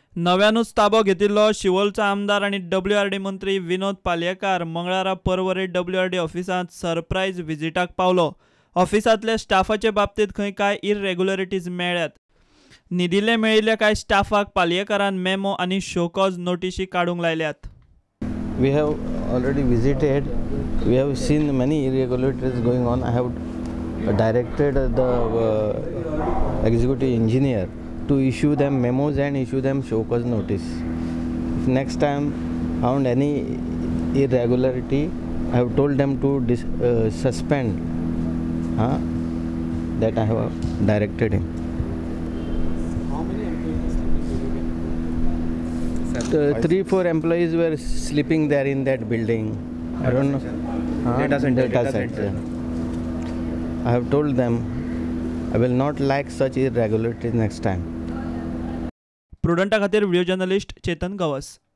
नव्यानूच ताबो घेतिल्लो शिवोलचा आमदार आणि WRD मंत्री विनोद पालयेकार मंगळारा पर्वरी WRD ऑफिसांत सरप्राईज विजिटाक पावलो। ऑफिसांतल्या स्टाफाचे बाबतीत खंय काय इरेग्युलरिटीज मेळ्ळ्यात। निदिल्ले मेळिल्ल्या काय स्टाफाक पालयेकारान मेमो आणि शो कॉज नोटीसी काडूंक लायल्यात। We have already visited. We have seen many irregularities going on. I have directed the executive engineer to issue them memos and issue them show cause notice. If next time found any irregularity, I have told them to suspend. That I have directed him. How many employees? 3-4 employees were sleeping there in that building. I don't know. Data center. I have told them I will not like such irregularities next time. प्रुडंटा खातीर video journalist चेतन गवस।